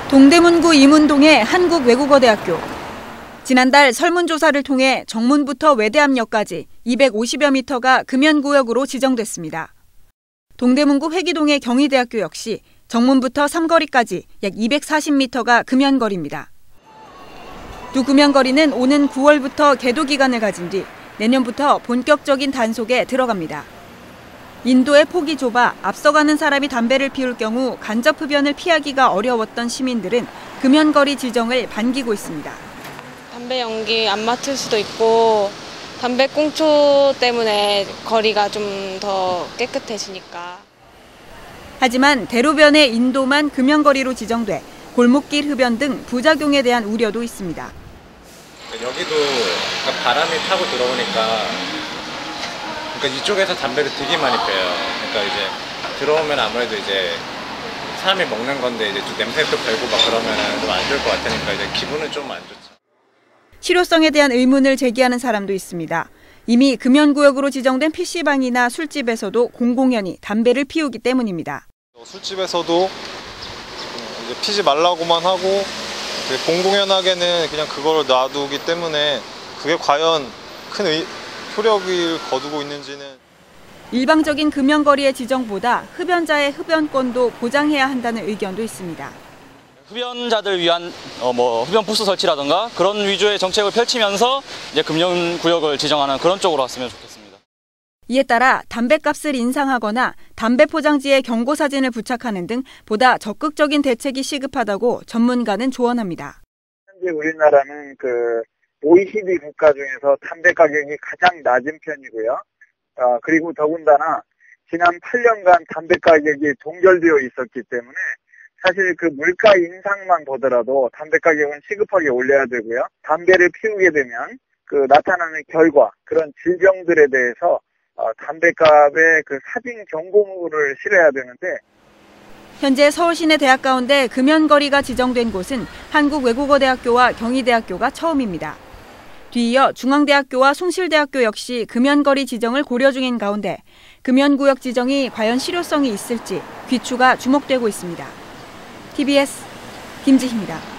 동대문구 이문동의 한국외국어대학교. 지난달 설문조사를 통해 정문부터 외대암역까지 250여 미터가 금연구역으로 지정됐습니다. 동대문구 회기동의 경희대학교 역시 정문부터 삼거리까지 약 240미터가 금연거리입니다. 두 금연거리는 오는 9월부터 개도 기간을 가진 뒤 내년부터 본격적인 단속에 들어갑니다. 인도의 폭이 좁아 앞서가는 사람이 담배를 피울 경우 간접 흡연을 피하기가 어려웠던 시민들은 금연거리 지정을 반기고 있습니다. 담배 연기 안 맡을 수도 있고 담배 꽁초 때문에 거리가 좀 더 깨끗해지니까. 하지만 대로변의 인도만 금연거리로 지정돼 골목길 흡연 등 부작용에 대한 우려도 있습니다. 여기도 바람이 타고 들어오니까 이쪽에서 담배를 되게 많이 피워요. 그러니까 이제 들어오면 아무래도 이제 사람이 먹는 건데 이제 좀 냄새도 배고 막 그러면 좀 안 좋을 것 같으니까 이제 기분은 좀 안 좋죠. 실효성에 대한 의문을 제기하는 사람도 있습니다. 이미 금연구역으로 지정된 PC방이나 술집에서도 공공연히 담배를 피우기 때문입니다. 술집에서도 이제 피지 말라고만 하고 공공연하게는 그냥 그걸 놔두기 때문에 그게 과연 큰 효력을 거두고 있는지는. 일방적인 금연거리의 지정보다 흡연자의 흡연권도 보장해야 한다는 의견도 있습니다. 흡연자들 위한 흡연 부스 설치라든가 그런 위주의 정책을 펼치면서 이제 금연구역을 지정하는 그런 쪽으로 갔으면 좋겠습니다. 이에 따라 담배값을 인상하거나 담배 포장지에 경고 사진을 부착하는 등 보다 적극적인 대책이 시급하다고 전문가는 조언합니다. 현재 우리나라는 OECD 국가 중에서 담배 가격이 가장 낮은 편이고요. 그리고 더군다나 지난 8년간 담배 가격이 동결되어 있었기 때문에 사실 물가 인상만 보더라도 담배 가격은 시급하게 올려야 되고요. 담배를 피우게 되면 나타나는 결과, 그런 질병들에 대해서 담배값에 사진 경고물을 실어야 되는데. 현재 서울 시내 대학 가운데 금연거리가 지정된 곳은 한국외국어대학교와 경희대학교가 처음입니다. 뒤이어 중앙대학교와 숭실대학교 역시 금연거리 지정을 고려 중인 가운데 금연구역 지정이 과연 실효성이 있을지 귀추가 주목되고 있습니다. TBS 김지희입니다.